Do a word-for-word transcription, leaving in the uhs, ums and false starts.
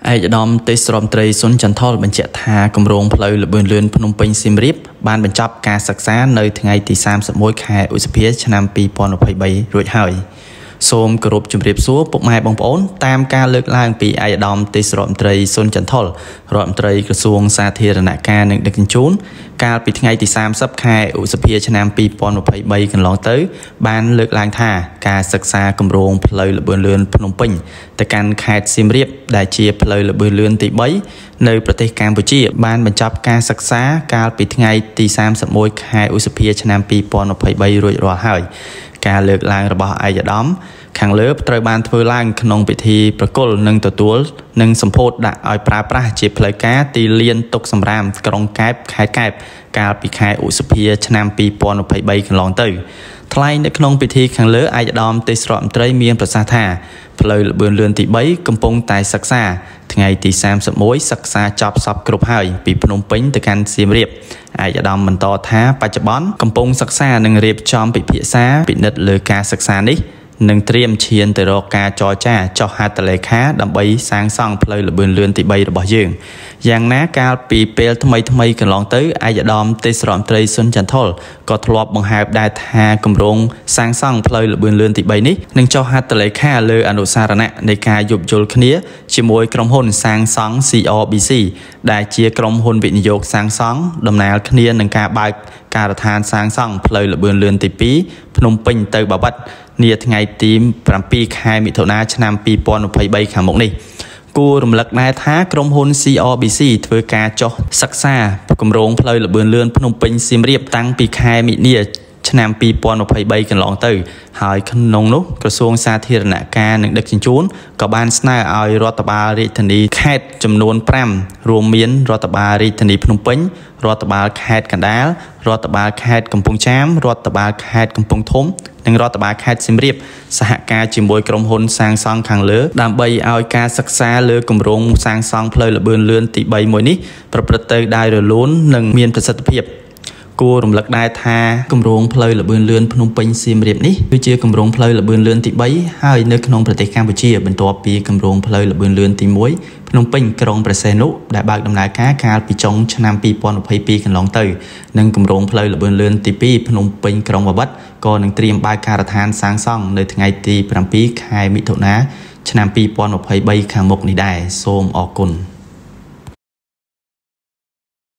ឯកឧត្តមទេសរដ្ឋមន្ត្រីសុនចន្ទថុលបញ្ជាក់ថាគម្រោងផ្លូវល្បឿនលឿនភ្នំពេញសៀមរាបបានបញ្ចប់ការសិក្សានៅថ្ងៃទីសាមសិបមួយខែឧសភាឆ្នាំពីរពាន់ยี่สิบสามរួចហើយសូមគោរពជម្រាបសួរពុកម៉ែបងប្អូនតាមការលើកឡើងពីឯកឧត្តមទេសរដ្ឋមន្ត្រីសុនចន្ទថុលរដ្ឋមន្ត្រីក្រសួងសាធារណការនិងដឹកជញ្ជូនកាលពីថ្ងៃទីសាមសិបខែឧសភាឆ្នាំពីរពាន់ยี่สิบสามកន្លងទៅបានលើកឡើងថាការសិក្សាគម្រោងផ្លូវល្បឿនលឿនភ្នំពេញទៅកាន់ខេត្តសៀមរាបដែលជាផ្លូវល្បឿនលឿនទីបីនៅប្រទេសកម្ពុជាបានបញ្ចប់ការសិក្សាកាលពីថ្ងៃទីសាមសិបមួយខែឧសភាឆ្នាំពីរពាន់ยี่สิบสามរួចរាល់ហើយការលើកឡើងរបស់ឯកឧត្តមខាងលើត្រូវបានធ្វើឡើងក្នុងពិធីប្រគល់និងទទួលនិងសម្ពោធដាក់ឲ្យប្រើប្រាស់ជាផ្លូវការទីលានទុកសម្រាមក្រុងកែបខេត្តកែបកាលពីខែឧសភាឆ្នាំពីរពាន់ยี่สิบสามកន្លងទៅថ្លែងនៅក្នុងពិធីខាងលើឯកឧត្តមទេសរដ្ឋមន្ត្រីមានប្រសាសន៍ថាផ្លូវល្បឿនលឿនទីបីកំពុងតែសិក្សាថ្ងៃទីសាមសិបមួយសិក្សាចប់សពគ្រប់ហើយពីភ្នំពេញទៅកាន់សៀមរាបឯកឧត្តមបន្តថាបច្ចុប្បន្នកំពុងសិក្សានិងរៀបចំពិភាក្សាពិនិត្យលើការសិក្សានេះនឹងត្រៀមឈានទៅរកការចរចាចុះហត្ថលេខាដើម្បីសាងសង់ផ្លូវល្បឿនលឿនទីបីរបស់យើងយ៉ាងណាកាលពីពេលថ្មីថ្មីកន្លងទៅឯកឧត្តមទេសរដ្ឋមន្ត្រីសុនចន្ទថុលក៏ធ្លាប់បង្ហើបដែរថាគម្រោងសាងសង់ផ្លូវល្បឿនលឿនទីបីនេះនឹងចុះហត្ថលេខាលើអនុសារណៈនៃការយោគយល់គ្នាជាមួយក្រុមហ៊ុនសាងសង់ C R B C ដែលជាក្រុមហ៊ុនវិនិយោគសាងសង់ដំណើរគ្នានឹងការបើកការដ្ឋានសាងសង់ផ្លូវល្បឿនលឿនទីពីរភ្នំពេញទៅបាវិតនាថ្ងៃទីប្រាំពីរខែមិថុនាឆ្នាំពីរពាន់ยี่สิบสามខាងមុខនេះគួររំលឹកដែរថាក្រុមហ៊ុន C R B C ធ្វើការចុះសិក្សាគម្រោងផ្លូវល្បឿនលឿនភ្នំពេញសៀមរាបតាំងពីខែមិនិនាឆ្នាំពីរពាន់ยี่สิบสามកន្លងទៅហើយក្នុងនោះក្រសួងសាធារណការនិងដឹកជញ្ជូនក៏បានស្នើឲ្យរដ្ឋបាលរាជធានីខេត្តចំនួនប្រាំរួមមានរដ្ឋបាលរាជធានីភ្នំពេញរដ្ឋបាលខេត្តកណ្ដាលរដ្ឋបាលខេត្តកំពង់ចាមរដ្ឋបាលខេត្តកំពង់ធំនិងរដ្ឋបាលខេត្តសៀមរាបសហការជាមួយក្រុមហ៊ុនសាងសង់ខាងលើដើម្បីឲ្យការសិក្សាលើគម្រោងសាងសង់ផ្លូវល្បឿនលឿនទីបីមួយនេះប្រព្រឹត្តទៅដោយរលូននិងមានប្រសិទ្ធភាពគួររំលឹកដែរថាគម្រោងផ្លូវល្បឿនលឿនភ្នំពេញសៀមរាបនេះគឺជាគម្រោងផ្លូវល្បឿនលឿនទីបីហើយនៅក្នុងប្រទេសកម្ពុជាបន្ទាប់ពីគម្រោងផ្លូវល្បឿនលឿនទីមួយភ្នំពេញក្រុងព្រះសីហនុដែលបើកដំណើរការកាលពីចុងឆ្នាំពីរពាន់ยี่สิบสามកន្លងទៅនិងគម្រោងផ្លូវល្បឿនលឿនទីពីរភ្នំពេញក្រុងបាវិតក៏នឹងត្រៀមបើកការដ្ឋានសាងសង់នៅថ្ងៃទីប្រាំពីរខែមិថុនាឆ្នាំពីរពាន់ยี่สิบสามខាងមុខនេះដែរសូមអរគុណ